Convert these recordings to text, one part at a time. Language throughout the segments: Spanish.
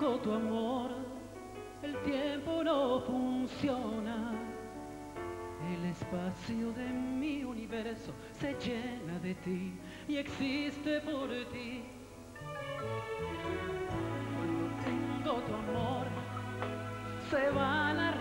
tengo tu amor, el tiempo no funciona. El espacio de mi universo se llena de ti y existe por ti. Cuando tengo tu amor, se va la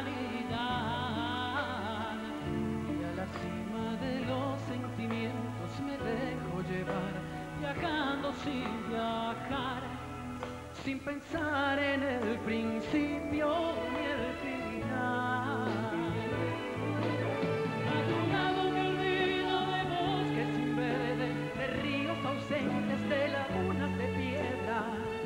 realidad y a la cima de los sentimientos me dejo llevar, viajando sin viajar, sin pensar en el principio ni el final. A tu lado me olvido de bosques sin verde, de ríos ausentes, de lagunas de piedra.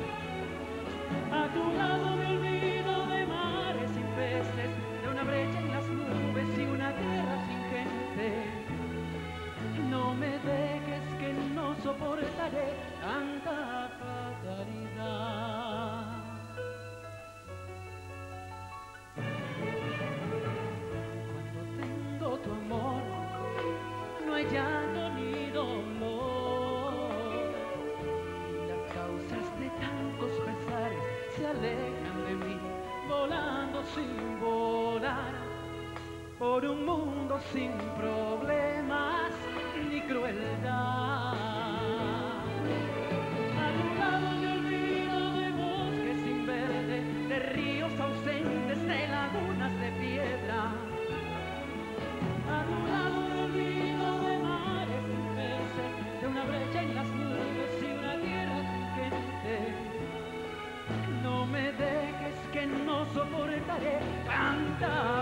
A tu lado me olvido de mares sin peces, de una brecha en las nubes y una tierra sin gente. No me dejes que no soportaré tanta fatalidad. Cuando tengo tu amor, no hay llanto ni dolor, y las causas de tantos pesares se alejan de mí, volando sin volar, por un mundo sin problemas ni crueldad. A tu lado me olvido de bosques sin verde, de ríos ausentes, de lagunas de piedra. A tu lado me olvido de mares sin peces, de una brecha en las nubes y una tierra sin gente. No me dejes que no soportaré tanta